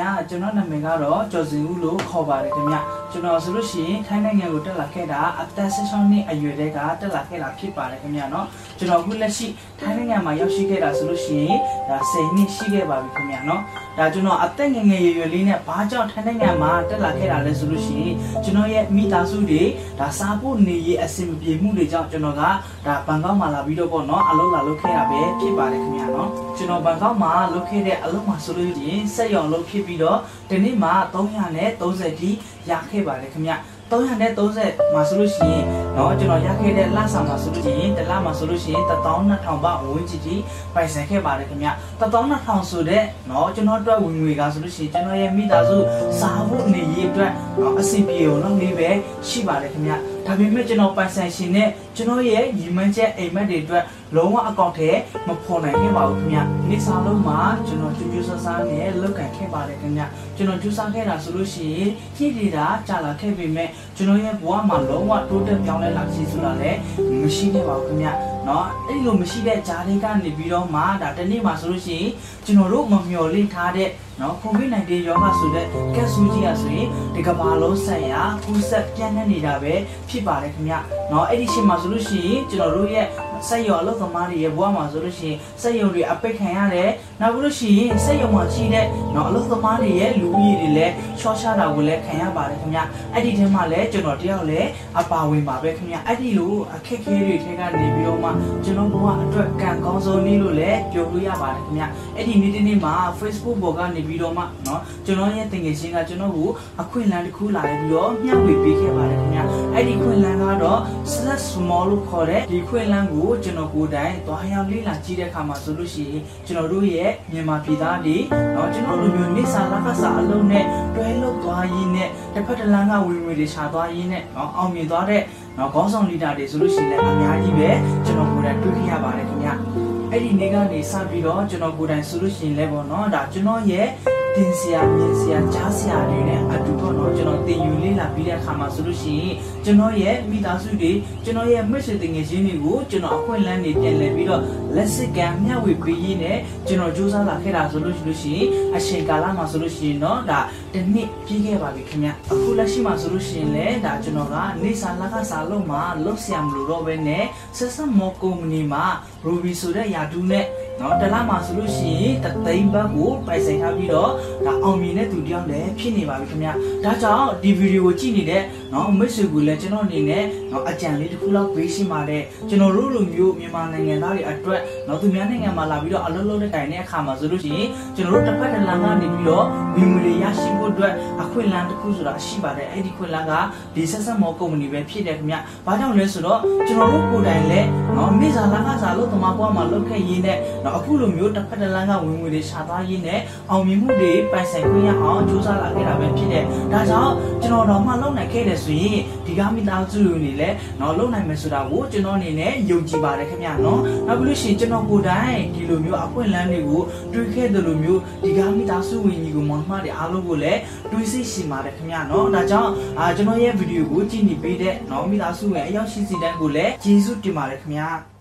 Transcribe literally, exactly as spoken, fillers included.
ကျွန်တော်နာမည်ကတော့ကျော်စင်ဦးလို့ခေါ်ပါတယ်ခင်ဗျကျွန်တော်ဆိုလို့ရှိရင်ထိုင်းနိုင်ငံကိုတက်လာခဲ့တာအသက်十六နှစ်အရွယ်တည်းကတက်လာခဲ့တာဖြစ်ပါတယ်ခင်ဗျနော်ကျွန်တော်အခုလက်ရှိထိုင်းနိုင်ငံမှာရောက်ရှိခဲ့တာဆိုလို့ရှိရင်ဒါ十နှစ်ရှိခဲ့ပါပြီခင်ဗျနော်ဒါကျွန်တော်အသက်ငယ်ငယ်ရွယ်ရွယ်လေးနဲ့ဘာကြောင့်ထိုင်းနိုင်ငံမှာတက်လာခဲ့တာလဲဆိုလို့ရှိရင်ကျွန်တော်ရဲ့မိသားစုတွေဒါစားဖို့နေရေးအဆင်မပြေမှုတွေကြောင့်ကျွန်တော်ကဒါဘန်ကောက်မှာလာပြီးတော့ပေါ့နော်အလုပ်လာလုပ်ခဲ့တာပဲဖြစ်ပါတယ်ခင်ဗျနော်ကျွန်တော်ဘန်ကောက်မှာလုပ်ခဲ့တဲ့အလုပ်မှာဆိုလို့ရှိရင်စက်ရုံလုပ်ဖြစ်ပြီးတော့ဒီနေ့မှာသုံးရာနဲ့သုံးဆယ်တိရခဲ့ပါတယ်ခင်ဗျသုံးရာနဲ့သုံးဆယ်မှာဆိုလို့ရှိရင်เนาะကျွန်တော်ရခဲ့တဲ့လဆောင်မှာဆိုလို့ရှိရင်တစ်လမှာဆိုလို့ရှိရင်တစ်သောင်းနှစ်ထောင်ပတ်ဝန်းကျင်တိပိုင်ဆိုင်ခဲ့ပါတယ်ခင်ဗျတစ်သောင်းနှစ်ထောင်ဆိုတဲ့เนาะကျွန်တော်အတွက်ဝင်ငွေကဆိုလို့ရှိရင်ကျွန်တော်ရဲ့မိသားစုစားဖို့နေရေးအတွက်เนาะအစီအပြေကိုလောက်လေးပဲရှိပါတယ်ခင်ဗျဒါပေမဲ့ကျွန်တော်ပိုင်ဆိုင်ရှင်နဲ့ကျွန်တော်ရဲ့ညီမချက်အိမ်မက်တွေအတွက်လုံးဝအကောင့်ထဲမဖော်နိုင်ခဲ့ပါဘူးခင်ဗျနေ့စားလုံးမှာကျွန်တော်ကျူးကျူးဆဆနဲ့လောက်ကန်ခဲ့ပါတယ်ခင်ဗျကျွန်တော်ကျူးစားခဲ့တာဆိုလို့ရှိရင်ကြည့်နေတာကြာလာခဲ့ပေမဲ့ကျွန်တော်ရဲ့ဘဝမှာလုံးဝတိုးတက်ပြောင်းလဲလာရှိဆိုတာလည်းမရှိခဲ့ပါဘူးခင်ဗျเนาะအဲ့လိုမရှိတဲ့ဂျားလေးကနေပြီးတော့မှဒါတနေ့မှာဆိုလို့ရှိရင်ကျွန်တော်တို့မမျှော်လင့်ထားတဲ့เนาะကိုဗစ်-十九 ရောဂါဆိုတဲ့ကက်ဆူကြီးอ่ะဆိုရင်ဒီကမ္ဘာလုံးဆိုင်ရာကူးစက်ပြန့်နှံ့နေတာပဲဖြစ်ပါတယ်ခင်ဗျเนาะအဲ့ဒီချိန်မှာဆိုလို့ရှိရင်ကျွန်တော်တို့ရဲ့စက်ရုံအလုပ်သမားတွေရဲ့ဘဝမှာဆိုလို့ရှိရင်စက်ရုံတွေအပိတ်ခံရတယ်နောက်ပြီးလို့ရှိရင်စက်ရုံမှာရှိတဲ့เนาะအလုပ်သမားတွေရဲ့လူဦးရေတွေလည်းချော့ချတာကိုလည်းခံရပါတယ်ခင်ဗျအဲ့ဒီထဲမှာလည်းကျွန်တော်တယောက်လည်းအပါဝင်ပါပဲခင်ဗျအဲ့ဒီလိုအခက်အခဲတွေထဲကနေပြီးတော့မှကျွန်တော်ဘဝအတွက်ကံကောင်းဆုံးနည်းလို့လည်းပြောလို့ရပါတယ်ခင်ဗျအဲ့ဒီနေ့တစ်နေ့မှာ Facebook ပေါ်ကနေပြီးတော့မှเนาะကျွန်တော်ရဲ့တင်ငယ်ချင်းကကျွန်တော်ကိုအခွင့်အလမ်းတစ်ခုလာပြီးတော့မျှဝေပေးခဲ့ပါတယ်ခင်ဗျအဲ့ဒီခွင့်လန်းကတော့ slash small လို့ခေါ်တဲ့ဒီခွင့်လန်းကိုကျွန်တော်ကိုယ်တိုင်သွားရောက်လေ့လာကြည့်တဲ့အခါမှာဆိုလို့ရှိရင်ကျွန်တော်တို့ရဲ့မြန်မာပြည်သားတွေเนาะကျွန်တော်တို့မျိုးနေစာလကစားအလုံးနဲ့တွဲလုပ်သွားရင်းနဲ့တစ်ဖက်တစ်လမ်းကဝင်ဝင်တွေရှာသွားရင်းနဲ့เนาะအောင်မြင်သွားတဲ့เนาะခေါင်းဆောင်လီဒါတွေဆိုလို့ရှိရင်လည်းအများကြီးပဲကျွန်တော်ကိုယ်တိုင်တွေ့ခဲ့ရပါတယ်ခင်ဗျအဲ့ဒီနေ့ကနေစပြီးတော့ကျွန်တော်ကိုယ်တိုင်ဆိုလို့ရှိရင်လည်းပေါ့เนาะဒါကျွန်တော်ရဲ့တင်စရာမြင်စရာကြားစရာတွေနဲ့အတူတော့เนาะကျွန်တော်တင်ယူလေ့လာပြီးတဲ့အခါမှာဆိုလို့ရှိရင်ကျွန်တော်ရဲ့မိသားစုတွေကျွန်တော်ရဲ့မိတ်ဆွေတင်ငယ်ချင်းတွေကိုကျွန်တော်အခွင့်အလမ်းတွေပြန်လည်ပြီးတော့လက်စစ်ကမ်းမျှဝေပေးရင်းနဲ့ကျွန်တော်စူးစမ်းလာခဲ့တာဆိုလို့ရှိလို့ရှိရင်အချိန်ကာလမှာဆိုလို့ရှိရင်เนาะဒါတစ်နှစ်ပြည့်ခဲ့ပါပြီခင်ဗျအခုလက်ရှိမှာဆိုလို့ရှိရင်လည်းဒါကျွန်တော်ကနေစာလကစားလုံးမှာလုပ်ဆရာမလို့တော့ပဲနဲ့ဆက်ဆက်မော်ကုမ္ပဏီမှာ Ruby ဆိုတဲ့ယာတူးနဲ့เนาะတလားမှာဆိုလို့ရှိရင်တသိန်းဘတ်ကိုပိုင်ဆိုင်ထားပြီးတော့ဒါအောင်မြင်တဲ့သူတယောက်လည်းဖြစ်နေပါပြီခင်ဗျဒါကြောင့်ဒီဗီဒီယိုကိုကြည့်နေတဲ့เนาะမိတ်ဆွေကိုလည်းကျွန်တော်အနေနဲ့เนาะအကြံလေးတစ်ခုလောက်ပေးရှင်းပါတယ်ကျွန်တော်တို့လိုမျိုးမြန်မာနိုင်ငံသားတွေအတွက်เนาะသူများနိုင်ငံမှာလာပြီးတော့အလုပ်လုပ်တဲ့တိုင်တဲ့အခါမှာဆိုလို့ရှိရင်ကျွန်တော်တို့တစ်ဖက်တစ်လမ်းကနေပြီးတော့ဝင်ငွေတွေရရှိဖို့အတွက်အခွင့်အလမ်းတစ်ခုဆိုတာရှိပါတယ်အဲ့ဒီခွင့်လမ်းကဒီဆက်ဆက်မော်ကုမ္ပဏီပဲဖြစ်တယ်ခင်ဗျဘာကြောင့်လဲဆိုတော့ကျွန်တော်တို့ကိုယ်တိုင်လည်းเนาะမိစားလကစားလို့တမပွားမှာလုပ်ခဲ့ရင်းနဲ့เนาะအခုလိုမျိုးတစ်ဖက်တစ်လမ်းကဝင်ငွေတွေရှာသွားရင်းနဲ့အောင်မြင်မှုတွေပိုင်ဆိုင်ခွင့်ရအောင်ကြိုးစားလာခဲ့တာပဲဖြစ်တယ်ဒါကြောင့်ကျွန်တော်တော့မှလုပ်နိုင်ခဲ့တယ်ဆိုရင်ဒီကမိသားစုတွေလည်းเนาะလုပ်နိုင်မယ်ဆိုတာကိုကျွန်တော်အနေနဲ့ယုံကြည်ပါတယ်ခင်ဗျเนาะနောက်ပြီးလို့ရှိရင်ကျွန်တော်ကိုယ်တိုင်ဒီလိုမျိုးအခွင့်အလမ်းတွေကိုတွေ့ခဲ့တယ်လို့မျိုးဒီကမိသားစုဝင်ကြီးကိုမောင်နှမတွေအားလုံးကိုလည်းတွေးစိတ်ရှိပါတယ်ခင်ဗျเนาะဒါကြောင့်အာကျွန်တော်ရဲ့ဗီဒီယိုကိုကြည့်နေပေးတဲ့เนาะမိသားစုဝင်အရောက်ရှိစီတန်းကိုလည်းကျေးဇူးတင်ပါတယ်ခင်ဗျ